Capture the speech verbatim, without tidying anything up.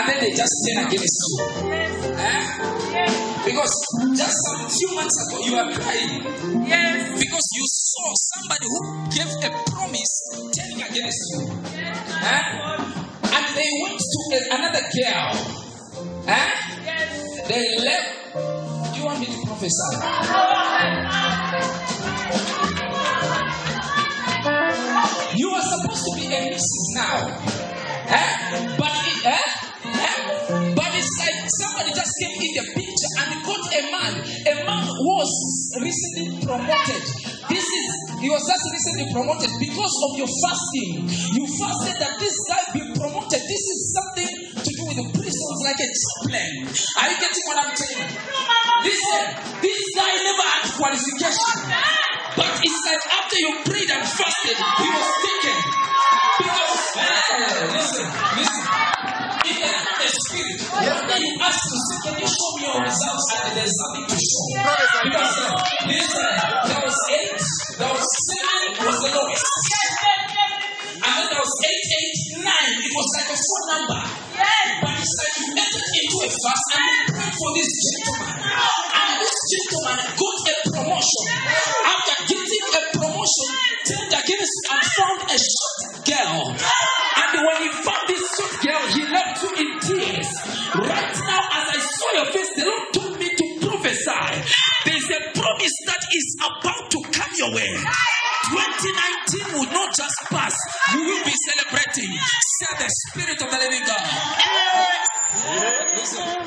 then they just turn against you. Eh? Because just a few months ago you were crying. Yes. Because you saw somebody who gave a promise turning against you. Eh? And they went to a, another girl. Eh? Yes. They left. Do you want me to prophesy? You are supposed to be a missus now. Eh? But it, eh? Eh? But it's like somebody just came in the picture and got a man. A man who was recently promoted. This is he was just recently promoted because of your fasting. You fasted that this guy be promoted. This is something to do with the prisons, like a chaplain. Are you getting what I'm saying? Listen, this guy never had qualification. But it's like after you prayed and fasted, he was taken. Because, hey, listen, listen. In the, in the spirit, one day you ask him, say, can you show me your results? And there's nothing to show. Because, uh, listen, there was eight, there was seven, was the lowest. And then there was eight, eight, nine. It was like a full number. But it's like you entered into a fast and you prayed for this gentleman. And this gentleman got a promotion. After getting a promotion, turned against and found a short girl. And when he found this short girl, he left you in tears. Right now, as I saw your face, the Lord told me to prophesy. There is a promise that is about to come your way. twenty nineteen will not just pass. You will be celebrating. Say the Spirit of the living God. Listen.